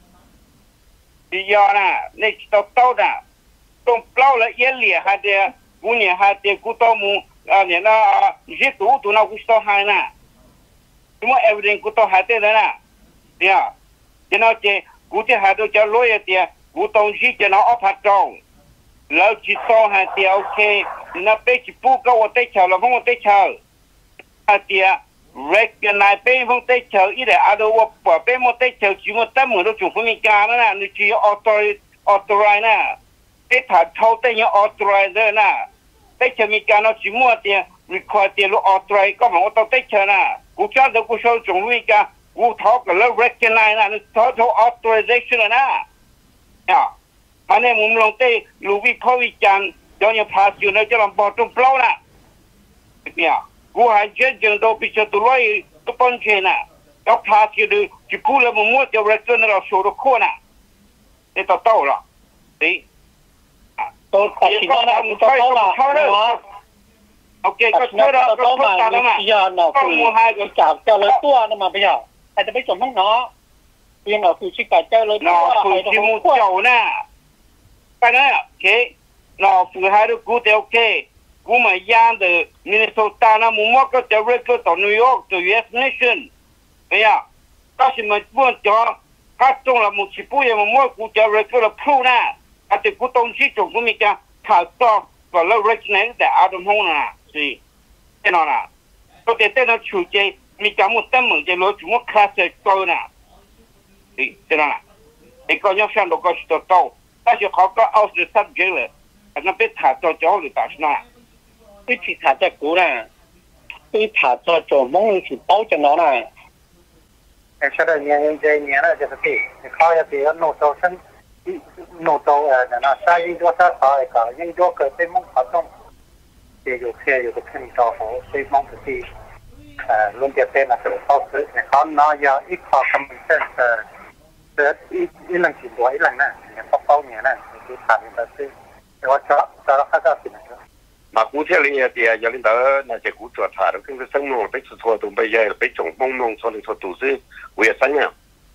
bây giờ nè này tao tao nè trong bao là yên lìa hai đứa cú nhà hai đứa cú tao mu à nhà nó giết tụ tụ nó cú tao hai nè nhưng mà everything cú tao hai đứa đấy nè nha cho nó chơi cú chơi hai đứa cho lôi thì cú tao giết cho nó ốp hạt trâu lâu chỉ tao hai đứa ok nó bé chỉ bu câu ở đây chờ là không ở đây chờ hai đứa recognize bé không đây chờ ý để ở đâu bỏ bé một đây chờ chỉ một tấm một đôi chủ phương mình cả nữa nè nó chỉ authorize authorize nè cái thằng thâu tay nhau authorize nè tay chờ mình cả nó chỉ mua tiền require tiền lúc authorize có mà tao tay chờ nè cú cha đâu cú sâu chúng mình cả cú thâu cái lâu recognize nè nó thâu thâu authorization nè à anh em muốn lòng tay lúc vi khâu vi chăn cho nhau passอยู่ในจะลำบากตรงเปล่าน่ะเนี่ยกูหายเจ็บจังโดนพิจารณาตัวตัวปนเชน่ะแล้วพาที่ดูที่พูดแล้วมันมั่วจะเรื่องนั้นเราโชว์ตัวคนน่ะนี่ต่อโต้ละสิตัวตัดสินนะตัวโต้ละโอเคก็ช่วยเราก็ช่วยกันนะก็มัวหายก็จับเจ้าเลยตัวนั่นมาไปอ่ะแต่จะไม่สมทั้งเนาะเพียงเราคือชิกาเจ้าเลยตัวคือที่มูเจ้าน่ะไปนะโอเคเราฝึกให้ดูกูแต่โอเคกูมาย่างเดอมินนิโซตานะมุมว่าก็จะเรียกก็ต่อนิวยอร์กต่อ ยู เอส nation เนี่ยก็สิมันพูดจ่อก็ตรงละมุชิปุยมุมว่ากูจะเรียกก็ละพูนะแต่ที่กูต้องชี้จงกูมีการข่าวต่อก็แล้วเรียกนั้นแต่อาดมห้องน่ะสิแน่นอนน่ะก็แต่แต่เราชูใจมีการมุดตั้งเหมือนจะรู้จุดว่าคลาสเซอร์ก็น่ะสิแน่นอนน่ะไอ้ก็ยังฟังดูก็สุดโตแต่ที่เขาก็เอาสุดสับเยอะเลย那被查到之后就打算啦， 被去查在股啦，被查到做梦去包着了啦。 哎，现在年年这年了就是对，你考也对，弄到身，弄到呃那啥印多少考一个，印多个对梦活动，也有些有个肯招呼，对梦是对，呃，论点对那是考试，你考那要一考他们这呃，这一一两几多一两呢，你包包年呢，你查的都是。我找找到他这边了。 mà cú theo lý thì giờ lên đó là chỉ cú chuột thả được cái sân mông bị chuột tụi bây giờ bị trồng mông mông cho nên chuột tụi chứ bây sân nhau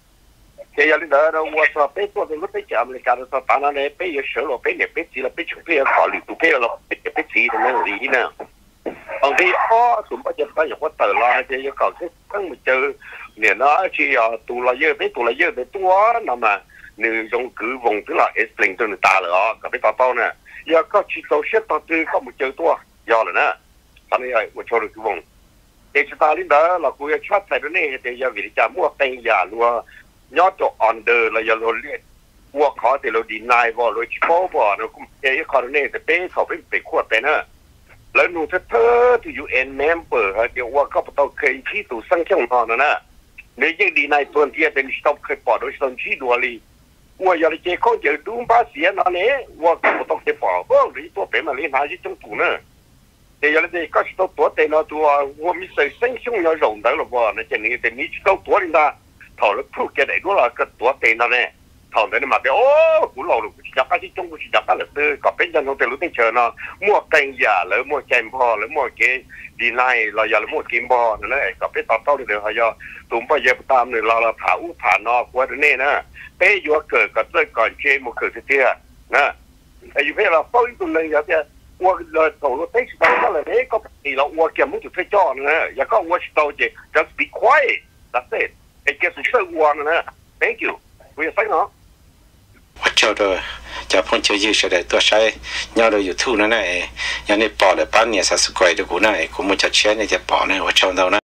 thì giờ lên đó nó qua cho bị chuột thì lúc bị chạm lại cả nó bán nó này bị giờ sửa rồi bị này bị gì là bị chụp bị khó lì tụi bị là bị bị gì thì nó gì nè còn khi ó tụi bây giờ bây giờ có tờ lo thì giờ còn cái thằng mình chơi nè nó chỉ là tụi là giờ bị tụi là giờ bị tua nằm mà nếu dùng cứ vùng tức là explain cho người ta là có biết tao nè giờ có chỉ tao xét tao tư có một chơi tua giờ là nè anh ấy một cho được cái vùng để chúng ta lên đó là cô ấy chat tại đó này thì giờ vì cha mua tiền giả luôn nhớ cho under là giờ rồi liền mua khó thì rồi deny vào rồi chỉ bỏ vào nó cũng cái khó này thì béเขาไปไปขวดไปนะแล้วหนูเธอที่ ยู เอ็น member ฮะเดี๋ยวว่าก็ต้องเคยที่ตู่สังเกตของnóนะnếu như deny tuần kia thì stopเคยปล่อยโดยสังชีดัวลี我要你这空就东巴西那里，我不懂得跑，我你多别嘛，你哪去种土呢？这要你这搞起到多点了多，我们是生胸要容得了不？那这你这你去到多点啦，头了铺给来多了个多点了呢，头的你嘛别哦，古老了，只家去种，只家了的，搞变成弄得路顶车呢，莫跟呀了，莫见破了，莫给ดีไลเราอย่าละมุดกินบ่นั่นแหละก็ไปต่อเต้าเดี๋ยวเขาจะตุ่มไปเย็บตามเนี่ยเราเราผ่าอู้ผ่านอกว่าเนี่ยนะเป้ยัวเกิดก็เจอก่อนเจมันเกิดเตี้ยนะไอ้ยูเพ่เราเป้าอีกตัวนึงอย่างเนี้ยว่าเราตัวเราเต้สิบตัวอะไรเนี่ยก็ตีเราว่าเกี่ยมุ่งจุดเพื่อจ่อนะอย่าก็ว่าสิตัวเจ just be quiet that's it ไอ้เกี่ยสุดเชื่อว่านะ thank you คุยสักเนาะ我叫的叫碰球就晓得多少鸟都有土呢呢，让你包了半年三十块的股呢，股么叫钱那些包呢，我找到呢。